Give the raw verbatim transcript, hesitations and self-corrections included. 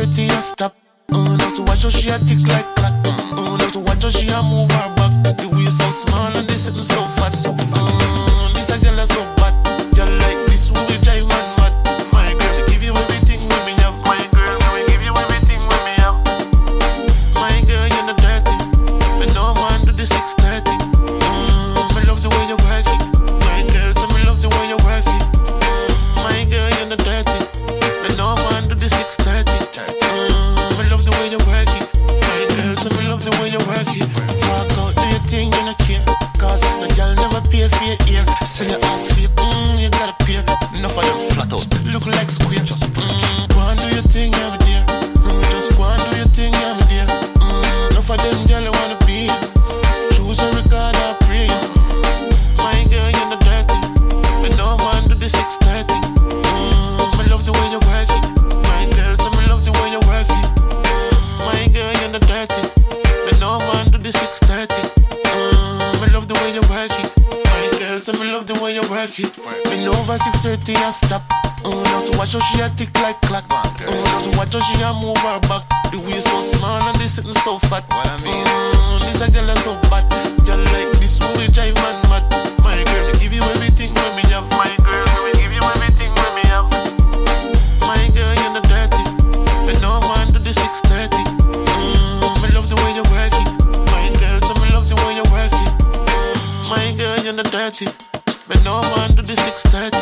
thirty and stop. Uh, now to watch how she a tick like clock. Uh, now to watch how she a move her back. The way so small and they sitting so fat. So fat. Uh, this a girl so bad. Girl like this who will drive man mad. My girl, they give you everything when me have. My girl, we give you everything when me have. My girl, you're not dirty. But no one do the six thirty. Uh, I love the way you work it. My girl, tell me love the way you work it. Uh, my girl, you're not dirty. But no one do the six thirty. Uh, I love the way you work it. My girl, tell me love the way you work it. Walk out, do your thing, you not care. Cause the girl never pay for your ear. Say your ass fake, mm, you gotta pay. Enough of them flat out, look like square. Just mm, go and do your thing, yeah, me dear. Mm, just go and do your thing, yeah, me dear. Mm, enough of them girl you wanna be. Choose a regard or pray. My girl, you're not dirty. But no one do the six thirty. Mm, I love the way you work it. My girl, tell me love the way you work it. My girl, you're not dirty. But no one do the six thirty. Mm, I love the way you work it. My girl, tell me love the way you work it. Been over six thirty and stop. Uh, now to watch how she a tick like clock. Uh, now to watch how she a move her back. The way so small and they sitting so fat. What I mean? Uh, this a girl so bad. Girl like this who will drive man mad. My girl, they give you everything when me have. My girl, we give you everything when me have. My girl, you're not dirty. But no one do the six thirty. Mm, I love the way you work it. My girl, tell me love the way you work it. My girl, you're not dirty. But no one do the six thirty.